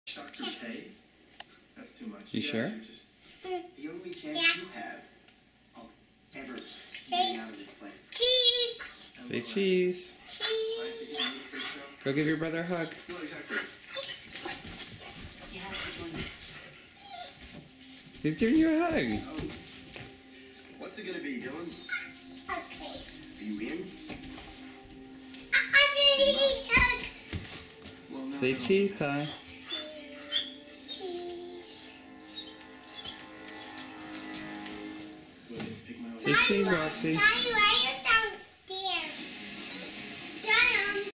Dr. K? That's too much. You sure? The only chance you have of ever getting out of this place. Cheese! Say cheese. Cheese! Go give your brother a hug. What exactly? You have to join us. He's giving you a hug. Oh. What's it gonna be, Dylan? Okay. Are you in? I'm ready to hug. Well, no, Say no. cheese time. Cheese. Do I need to pick my own? Say cheese, Roxy. Daddy,